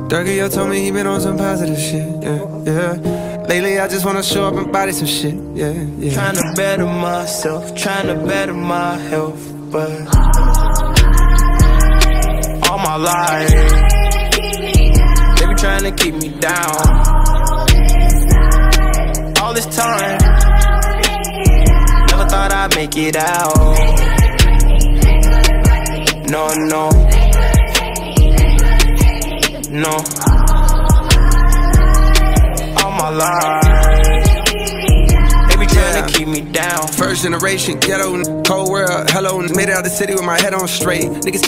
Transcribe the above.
Durkio told me he been on some positive shit, yeah. Lately I just wanna show up and body some shit, yeah. Trying to better myself, trying to better my health, but all my life they be trying to keep me down. All this time, never thought I'd make it out. No, no, no. All my life they be trying to keep me down. First generation, ghetto, cold world, hello. Made it out the city with my head on straight. Niggas